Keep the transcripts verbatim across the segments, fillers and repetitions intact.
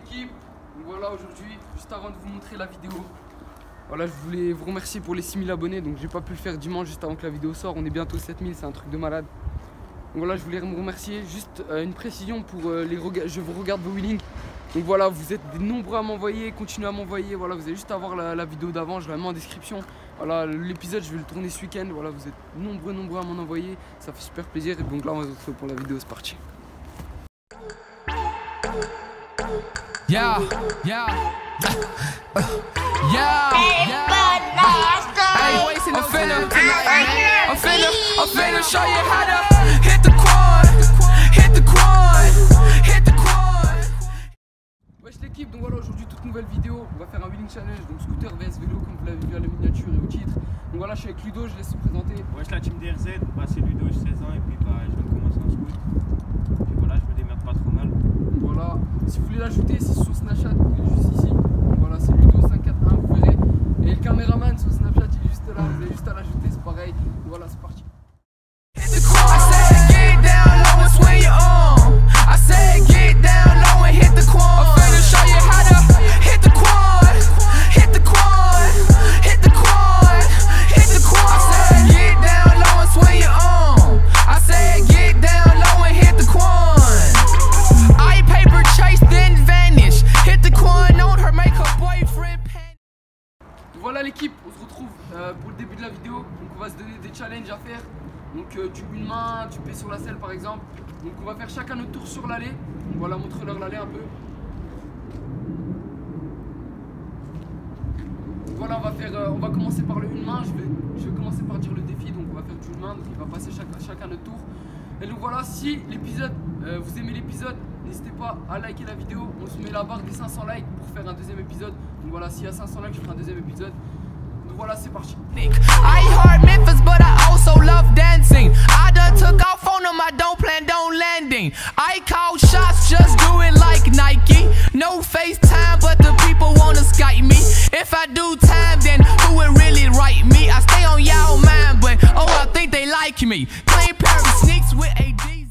l'équipe, donc voilà aujourd'hui, juste avant de vous montrer la vidéo, voilà je voulais vous remercier pour les six mille abonnés, donc j'ai pas pu le faire dimanche juste avant que la vidéo sorte, on est bientôt sept mille, c'est un truc de malade. Donc voilà je voulais vous remercier, juste euh, une précision pour euh, les regards, je vous regarde vos winnings. Donc voilà, vous êtes des nombreux à m'envoyer, continuez à m'envoyer, voilà vous allez juste avoir la, la vidéo d'avant, je la mets en description. Voilà l'épisode je vais le tourner ce week-end, voilà vous êtes nombreux nombreux à m'en envoyer, ça fait super plaisir et donc là on va se retrouver pour la vidéo, c'est parti. Yeah, yeah, uh, yeah, yeah. Hey, I'm finna, I'm finna, I'm finna show you how to hit the quad, hit the quad, hit the quad. Wesh l'équipe, donc voilà aujourd'hui toute nouvelle vidéo, on va faire un winning challenge, donc scooter vs vélo comme vous l'avez vu à la miniature et au titre. Donc voilà je suis avec Ludo, je laisse se présenter. Wesh la team D R Z, bah, c'est Ludo, j'ai seize ans et puis bah, je viens de commencer en scoot. Puis voilà, je me démerde pas trop mal. Voilà, si vous voulez l'ajouter, c'est sur Snapchat, il est juste ici. Donc voilà, c'est Ludo cinq quatre un, vous verrez. Et le caméraman sur Snapchat, il est juste là, vous avez juste à l'ajouter, c'est pareil. Donc voilà, c'est parti. Voilà l'équipe, on se retrouve euh, pour le début de la vidéo. Donc on va se donner des challenges à faire. Donc euh, tu une main, tu pèses sur la selle par exemple. Donc on va faire chacun notre tour sur l'allée. Donc voilà, montre-leur l'allée un peu. Donc voilà, on va faire, euh, on va commencer par le une main. Je vais, je vais commencer par dire le défi. Donc on va faire du une main. Donc il va passer chaque, chacun notre tour. Et donc voilà, si l'épisode, euh, vous aimez l'épisode, n'hésitez pas à liker la vidéo. On se met la barre des cinq cents likes pour faire un deuxième épisode. Donc voilà, s'il y a cinq cents likes, je ferai un deuxième épisode. Donc voilà, c'est parti. I heard Memphis, but I also love dancing. I done took off on them, I don't plan on landing. I call shots, just do it like Nike. No FaceTime, but the people wanna Skype me. If I do time, then who would really write me? I stay on y'all mind, but oh, I think they like me. Plain pair of sneaks with A Ds.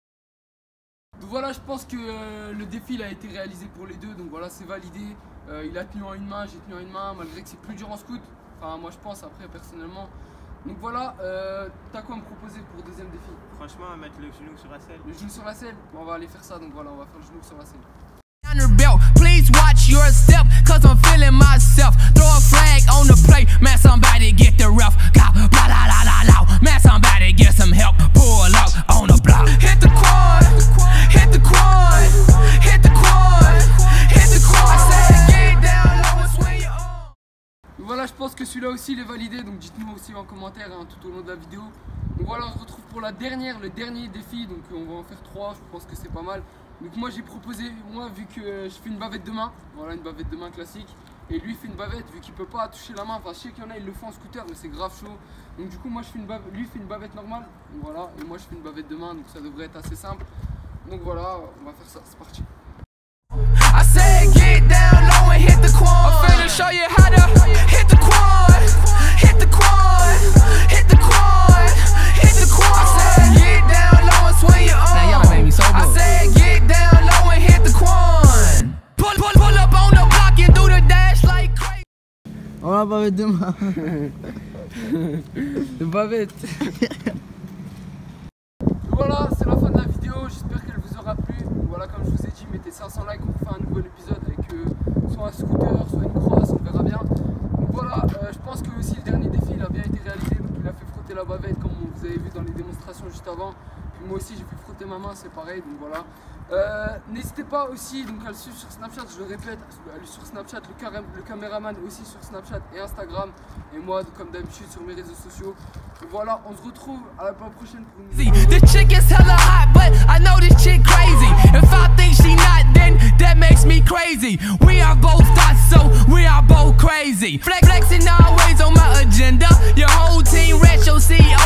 Donc voilà, je pense que euh, le défi il a été réalisé pour les deux. Donc voilà, c'est validé. Euh, il a tenu en une main, j'ai tenu en une main, malgré que c'est plus dur en scoot. Enfin, moi je pense après personnellement. Donc voilà, euh, t'as quoi à me proposer pour le deuxième défi? Franchement, mettre le genou sur la selle. Le genou sur la selle? Bon, on va aller faire ça, donc voilà, on va faire le genou sur la selle. Please watch your step, cause I'm feeling myself. Throw a flag on the plate, man, somebody get the ref. Go, blah, la, la, la, la. Man, somebody get some help. Pull up on the block. Hit the quad, hit the quad, hit the quad, hit the quad. I said get down low and swing your arm. Donc voilà, je pense que celui-là aussi il est validé, donc dites-nous aussi en commentaire hein, tout au long de la vidéo. Donc voilà, on se retrouve pour la dernière, le dernier défi, donc on va en faire trois, je pense que c'est pas mal. Donc moi j'ai proposé, moi vu que je fais une bavette de main, voilà une bavette de main classique, et lui fait une bavette vu qu'il peut pas toucher la main, enfin je sais qu'il y en a ils le font en scooter mais c'est grave chaud. Donc du coup moi je fais une bavette, lui fait une bavette normale, donc voilà, et moi je fais une bavette de main, donc ça devrait être assez simple. Donc voilà, on va faire ça, c'est parti. I said get down low and hit the quad. I'm finna show you how to hit the quad, hit the quad, hit the quad, hit the quad. I said get down low and swing your arm. Now y'all made me so good. I said get down low and hit the quad. Pull, pull, pull up on the block and do the dash like crazy. On va bavette de main. De bavette. Voilà, c'est la fin de la vidéo, j'espère qu'elle vous aura plu. Voilà, comme je vous ai dit, mettez cinq cents likes, on fait un nouvel épisode avec euh, soit un scooter, soit une crosse, on verra bien. Donc voilà, euh, je pense que aussi le dernier défi il a bien été réalisé, donc il a fait frotter la bavette comme vous avez vu dans les démonstrations juste avant. Puis moi aussi j'ai fait frotter ma main, c'est pareil, donc voilà. Euh, N'hésitez pas aussi donc, à le suivre sur Snapchat, je le répète, à lui sur Snapchat, le, carré, le caméraman aussi sur Snapchat et Instagram. Et moi, comme d'habitude, sur mes réseaux sociaux. Et voilà, on se retrouve à la prochaine pour une vidéo. This chick is hella hot, but I know this chick crazy. If I think she not, then that makes me crazy. We are both thoughts, so we are both crazy. Flex, flexing always on my agenda. Your whole team, retro C E O.